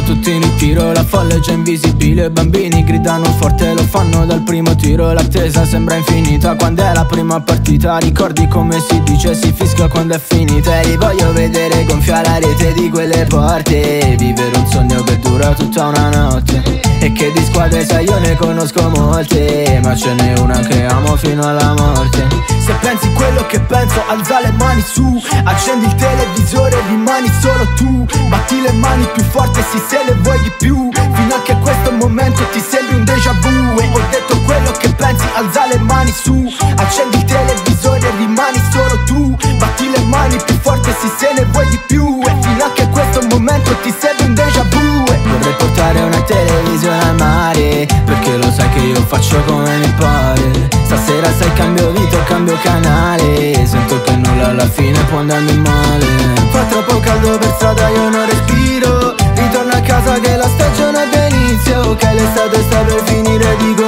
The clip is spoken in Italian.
tutti in ritiro, la folla è già invisibile. I bambini gridano forte, lo fanno dal primo tiro. L'attesa sembra infinita quando è la prima partita. Ricordi come si dice, si fischia quando è finita. E li voglio vedere gonfiare la rete di quelle porte, vivere un sogno che dura tutta una notte. E che di squadre sai io ne conosco molte, ma ce n'è una che amo fino alla morte. Se pensi quello che penso, alza le mani su. Accendi il televisore, rimani solo tu. Batti le mani più forte, sì, se le vuoi di più. Fino a che questo momento ti sembri un déjà vu. E ho detto quello che pensi, alza le mani su. Accendi il televisore, rimani solo tu. Batti le mani più forte, sì, se ne vuoi di più. E fino a che questo momento ti sembri un déjà vu. Vorrei portare una televisione al mare, perché lo sai che io faccio come mi pare. Stasera sai cambio vita o cambio canale, sento che nulla alla fine può andarmi male. Fa troppo caldo per strada, io non respiro. Ritorno a casa che la stagione è d'inizio, che l'estate sta per finire, dico